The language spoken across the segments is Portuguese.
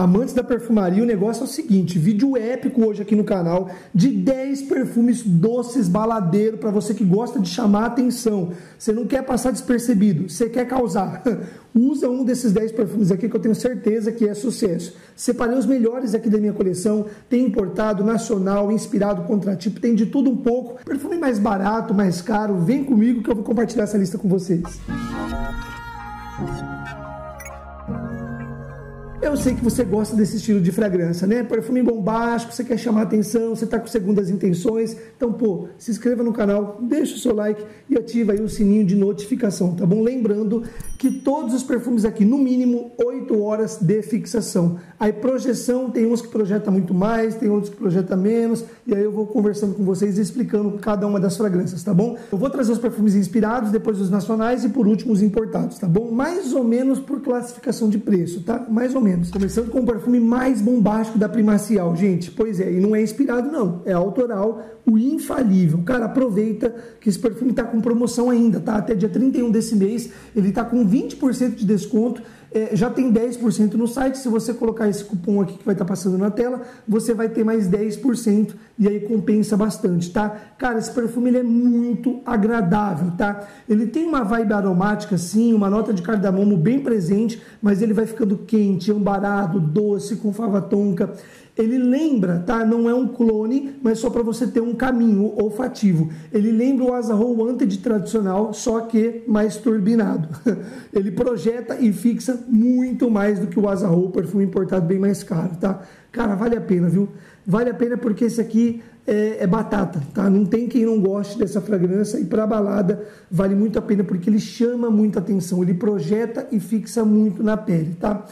Amantes da perfumaria, o negócio é o seguinte, vídeo épico hoje aqui no canal de 10 perfumes doces baladeiro para você que gosta de chamar a atenção. Você não quer passar despercebido, você quer causar. Usa um desses 10 perfumes aqui que eu tenho certeza que é sucesso. Separei os melhores aqui da minha coleção, tem importado, nacional, inspirado, contratipo, tem de tudo um pouco. Perfume mais barato, mais caro, vem comigo que eu vou compartilhar essa lista com vocês. Eu sei que você gosta desse estilo de fragrância, né? Perfume bombástico, você quer chamar atenção, você tá com segundas intenções. Então, pô, se inscreva no canal, deixa o seu like e ativa aí o sininho de notificação, tá bom? Lembrando que todos os perfumes aqui, no mínimo, 8 horas de fixação. Aí projeção, tem uns que projetam muito mais, tem outros que projetam menos. E aí eu vou conversando com vocês e explicando cada uma das fragrâncias, tá bom? Eu vou trazer os perfumes inspirados, depois os nacionais e por último os importados, tá bom? Mais ou menos por classificação de preço, tá? Mais ou menos. Começando com o perfume mais bombástico da Primacial, gente. Pois é, e não é inspirado não, é autoral, o Infalível. Cara, aproveita que esse perfume tá com promoção ainda, tá? Até dia 31 desse mês, ele tá com 20% de desconto. Já tem 10% no site, se você colocar esse cupom aqui que vai estar passando na tela, você vai ter mais 10% e aí compensa bastante, tá? Cara, esse perfume ele é muito agradável, tá? Ele tem uma vibe aromática sim, uma nota de cardamomo bem presente, mas ele vai ficando quente, ambarado, doce, com fava tonka. Ele lembra, tá? Não é um clone, mas só para você ter um caminho olfativo. Ele lembra o Asa Roll Wanted tradicional, só que mais turbinado. Ele projeta e fixa muito mais do que o Asa Roll, perfume importado bem mais caro, tá? Cara, vale a pena, viu? Vale a pena porque esse aqui é batata, tá? Não tem quem não goste dessa fragrância e para balada vale muito a pena porque ele chama muita atenção, ele projeta e fixa muito na pele, tá?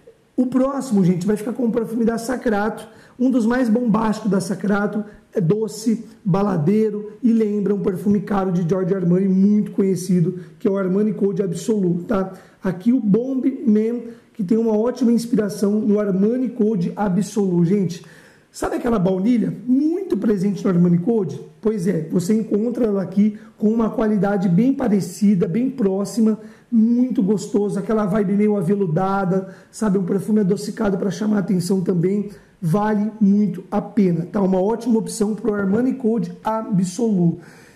O próximo, gente, vai ficar com o perfume da Sacrato, um dos mais bombásticos da Sacrato, é doce, baladeiro e lembra um perfume caro de Giorgio Armani, muito conhecido, que é o Armani Code Absolu, tá? Aqui o Bomb Man, que tem uma ótima inspiração no Armani Code Absolu, gente. Sabe aquela baunilha muito presente no Armani Code? Pois é, você encontra ela aqui com uma qualidade bem parecida, bem próxima, muito gostoso, aquela vibe meio aveludada, sabe, um perfume adocicado para chamar a atenção também, vale muito a pena, tá? Uma ótima opção para o Armani Code Absolu.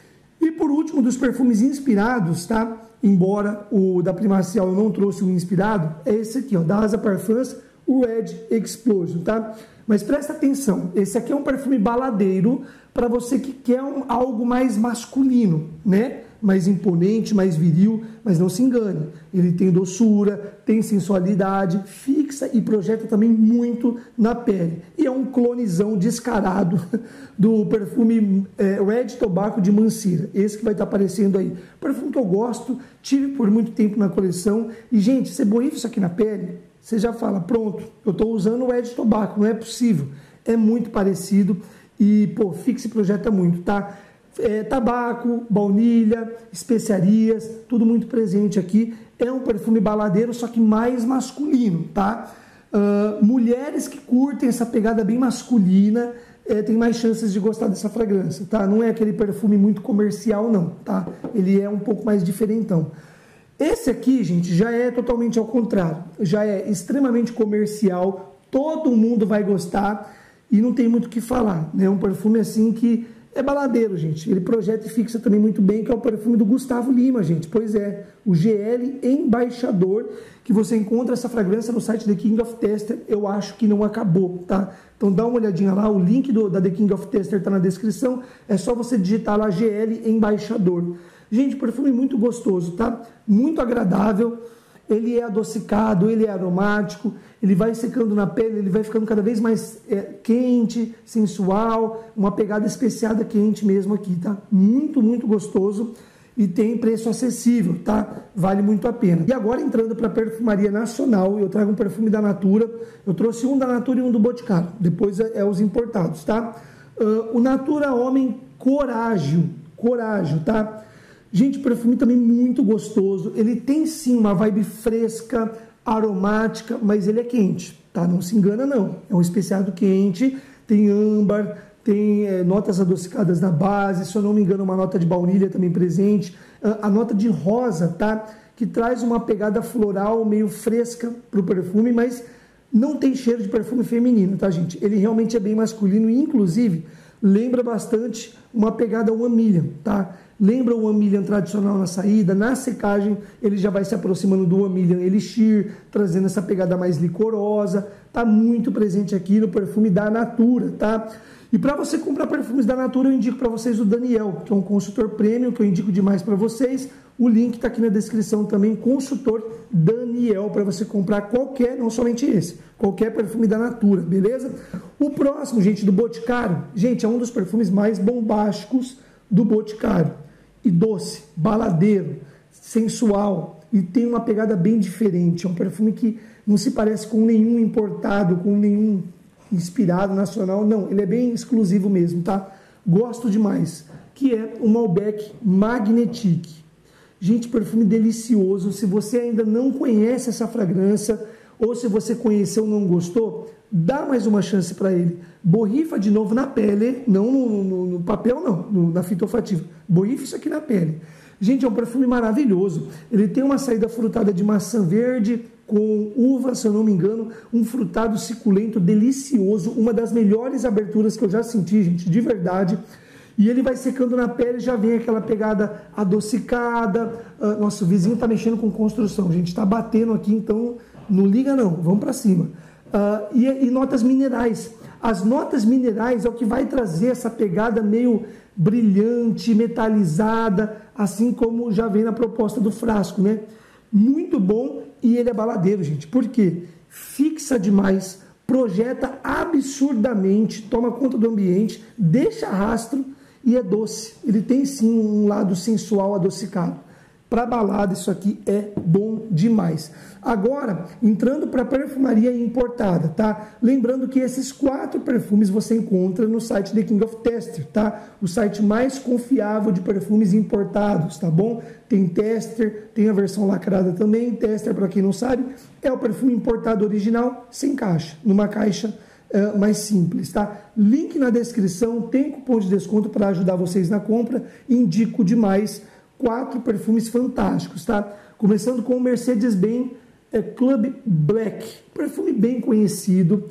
E por último, dos perfumes inspirados, tá? Embora o da Primacial eu não trouxe o inspirado, é esse aqui, ó, da Asa Parfums, o Red Explosion, tá? Mas presta atenção, esse aqui é um perfume baladeiro para você que quer algo mais masculino, né? Mais imponente, mais viril, mas não se engane. Ele tem doçura, tem sensualidade, fixa e projeta também muito na pele. E é um clonezão descarado do perfume Red Tobacco de Mancira. Esse que vai estar aparecendo aí. Perfume que eu gosto, tive por muito tempo na coleção. E, gente, você borrifa isso aqui na pele, você já fala, pronto, eu estou usando o Red Tobacco, não é possível. É muito parecido e, pô, fixa e projeta muito, tá? Tabaco, baunilha, especiarias, tudo muito presente aqui. É um perfume baladeiro, só que mais masculino, tá? Mulheres que curtem essa pegada bem masculina tem mais chances de gostar dessa fragrância, tá? Não é aquele perfume muito comercial, não, tá? Ele é um pouco mais diferentão. Esse aqui, gente, já é totalmente ao contrário. Já é extremamente comercial, todo mundo vai gostar e não tem muito o que falar, né? É um perfume assim que é baladeiro, gente. Ele projeta e fixa também muito bem, que é o perfume do Gustavo Lima, gente. Pois é, o GL Embaixador, que você encontra essa fragrância no site The King of Tester. Eu acho que não acabou, tá? Então dá uma olhadinha lá, o link da The King of Tester tá na descrição. É só você digitar lá GL Embaixador. Gente, perfume muito gostoso, tá? Muito agradável. Ele é adocicado, ele é aromático, ele vai secando na pele, ele vai ficando cada vez mais quente, sensual, uma pegada especiada quente mesmo aqui, tá? Muito, muito gostoso e tem preço acessível, tá? Vale muito a pena. E agora entrando para a perfumaria nacional, eu trago um perfume da Natura, eu trouxe um da Natura e um do Boticário, depois os importados, tá? O Natura Homem Corágio, tá? Gente, perfume também muito gostoso. Ele tem sim uma vibe fresca, aromática, mas ele é quente, tá? Não se engana não. É um especiado quente, tem âmbar, tem notas adocicadas na base, se eu não me engano uma nota de baunilha também presente. A nota de rosa, tá? Que traz uma pegada floral meio fresca para o perfume, mas Não tem cheiro de perfume feminino, tá, gente? Ele realmente é bem masculino e, inclusive, lembra bastante uma pegada One Million, tá? Lembra o One Million tradicional na saída, na secagem ele já vai se aproximando do One Million Elixir, trazendo essa pegada mais licorosa, tá muito presente aqui no perfume da Natura, tá? E para você comprar perfumes da Natura, eu indico para vocês o Daniel, que é um consultor premium, que eu indico demais para vocês. O link está aqui na descrição também, consultor Daniel, para você comprar qualquer, não somente esse, qualquer perfume da Natura, beleza? O próximo, gente, do Boticário, gente, é um dos perfumes mais bombásticos do Boticário. E doce, baladeiro, sensual, e tem uma pegada bem diferente. É um perfume que não se parece com nenhum importado, com nenhum inspirado nacional, não, ele é bem exclusivo mesmo, tá? Gosto demais, que é o Malbec Magnétique. Gente, perfume delicioso. Se você ainda não conhece essa fragrância, ou se você conheceu e não gostou, dá mais uma chance para ele. Borrifa de novo na pele, não no papel não, na fita olfativa. Borrifa isso aqui na pele. Gente, é um perfume maravilhoso. Ele tem uma saída frutada de maçã verde com uva, se eu não me engano, um frutado suculento delicioso, uma das melhores aberturas que eu já senti, gente, de verdade. E ele vai secando na pele, já vem aquela pegada adocicada. Nosso vizinho está mexendo com construção, gente, está batendo aqui, então não liga não, vamos para cima. E notas minerais. As notas minerais é o que vai trazer essa pegada meio brilhante, metalizada, assim como já vem na proposta do frasco, né? Muito bom, e ele é baladeiro, gente. Por quê? Fixa demais, projeta absurdamente, toma conta do ambiente, deixa rastro e é doce. Ele tem sim um lado sensual adocicado. Para balada isso aqui é bom demais. Agora, entrando para perfumaria importada, tá? Lembrando que esses 4 perfumes você encontra no site The King of Tester, tá? O site mais confiável de perfumes importados, tá bom? Tem Tester, tem a versão lacrada também. Tester, para quem não sabe, é o perfume importado original, sem caixa, numa caixa mais simples, tá? Link na descrição, tem cupom de desconto para ajudar vocês na compra. Indico demais. 4 perfumes fantásticos, tá? Começando com o Mercedes-Benz Club Black, perfume bem conhecido,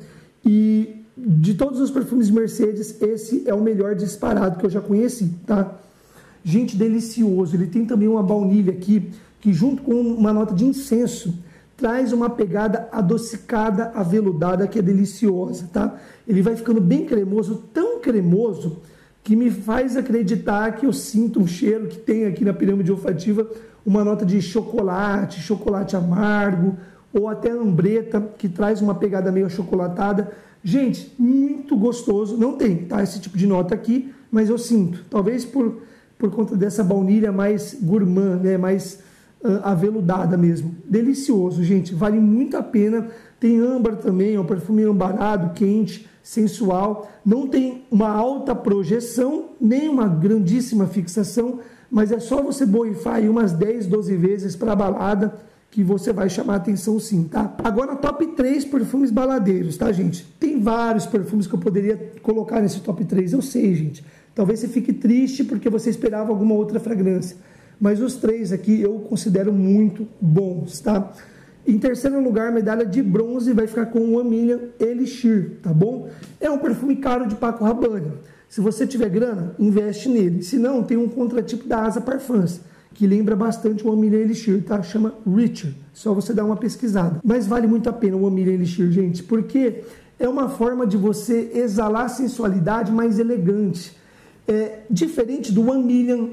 e de todos os perfumes Mercedes, esse é o melhor disparado que eu já conheci, tá? Gente, delicioso. Ele tem também uma baunilha aqui, que junto com uma nota de incenso, traz uma pegada adocicada, aveludada, que é deliciosa, tá? Ele vai ficando bem cremoso, tão cremoso, que me faz acreditar que eu sinto um cheiro que tem aqui na pirâmide olfativa, uma nota de chocolate, chocolate amargo, ou até ambreta, que traz uma pegada meio achocolatada. Gente, muito gostoso. Não tem, tá, esse tipo de nota aqui, mas eu sinto. Talvez por conta dessa baunilha mais gourmand, né, mais aveludada mesmo. Delicioso, gente. Vale muito a pena. Tem âmbar também, é um perfume ambarado, quente, sensual. Não tem uma alta projeção, nem uma grandíssima fixação, mas é só você borrifar aí umas 10, 12 vezes para a balada que você vai chamar atenção sim, tá? Agora, top 3 perfumes baladeiros, tá, gente? Tem vários perfumes que eu poderia colocar nesse top 3, eu sei, gente. Talvez você fique triste porque você esperava alguma outra fragrância, mas os 3 aqui eu considero muito bons, tá? Em terceiro lugar, medalha de bronze vai ficar com o One Million Elixir, tá bom? É um perfume caro de Paco Rabanne. Se você tiver grana, investe nele. Se não, tem um contratipo da Asa Parfums, que lembra bastante o One Million Elixir, tá? Chama Richer. Só você dar uma pesquisada. Mas vale muito a pena o One Million Elixir, gente, porque é uma forma de você exalar sensualidade mais elegante. Diferente do One Million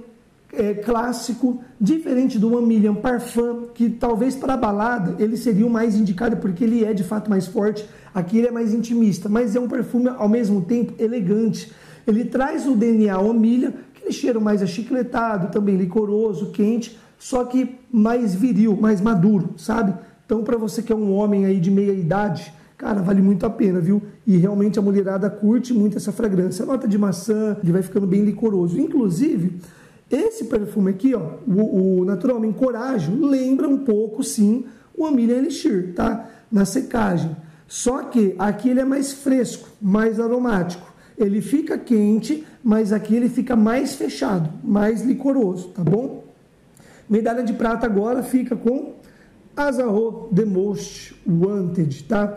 clássico, diferente do One Million Parfum, que talvez para a balada ele seria o mais indicado porque ele é de fato mais forte. Aqui ele é mais intimista, mas é um perfume ao mesmo tempo elegante. Ele traz o DNA One Million, aquele cheiro mais achicletado, também licoroso, quente, só que mais viril, mais maduro, sabe? Então, para você que é um homem aí de meia idade, cara, vale muito a pena, viu? E realmente a mulherada curte muito essa fragrância. A nota de maçã, ele vai ficando bem licoroso. Inclusive, esse perfume aqui, ó, o Naturalmente Coraggio, lembra um pouco, sim, o One Million Elixir, tá? Na secagem. Só que aqui ele é mais fresco, mais aromático. Ele fica quente, mas aqui ele fica mais fechado, mais licoroso, tá bom? Medalha de prata agora fica com Azzaro The Most Wanted, tá?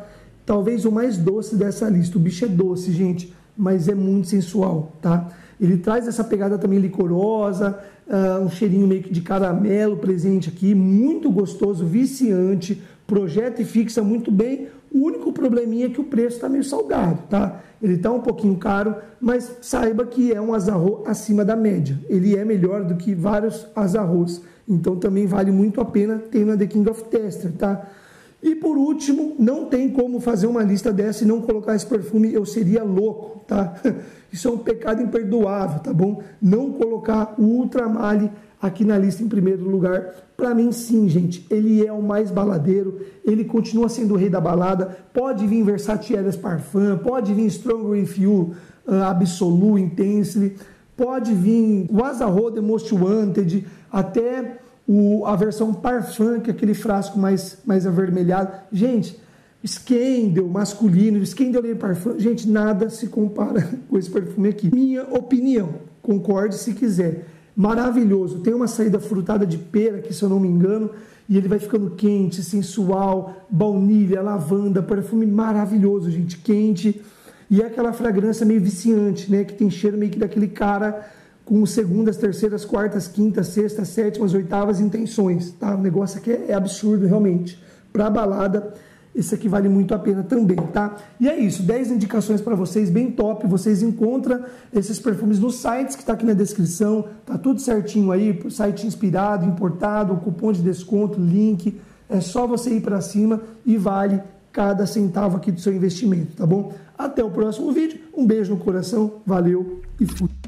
talvez o mais doce dessa lista. O bicho é doce, gente, mas é muito sensual, tá? Ele traz essa pegada também licorosa, um cheirinho meio que de caramelo presente aqui, muito gostoso, viciante, projeta e fixa muito bem. O único probleminha é que o preço está meio salgado, tá? Ele está um pouquinho caro, mas saiba que é um azarro acima da média. Ele é melhor do que vários azarros, então também vale muito a pena ter na The King of Tester, tá? E por último, não tem como fazer uma lista dessa e não colocar esse perfume, eu seria louco, tá? Isso é um pecado imperdoável, tá bom? Não colocar o Ultramale aqui na lista em primeiro lugar. Para mim, sim, gente, ele é o mais baladeiro, ele continua sendo o rei da balada. Pode vir Versace Eros Parfum, pode vir Stronger With You, Absolute, Intensely, pode vir o Azarro The Most Wanted, até a versão Parfum, que é aquele frasco mais avermelhado. Gente, Scandal masculino, Scandal Parfum, gente, nada se compara com esse perfume aqui. Minha opinião, concorde se quiser. Maravilhoso, tem uma saída frutada de pera, que se eu não me engano, e ele vai ficando quente, sensual, baunilha, lavanda, perfume maravilhoso, gente, quente, e é aquela fragrância meio viciante, né, que tem cheiro meio que daquele cara com segundas, terceiras, quartas, quintas, sextas, sétimas, oitavas intenções, tá? O negócio aqui é absurdo, realmente. Pra balada, esse aqui vale muito a pena também, tá? E é isso, 10 indicações para vocês, bem top. Vocês encontram esses perfumes nos sites que tá aqui na descrição, tá tudo certinho aí, site inspirado, importado, cupom de desconto, link. É só você ir para cima e vale cada centavo aqui do seu investimento, tá bom? Até o próximo vídeo, um beijo no coração, valeu e fui!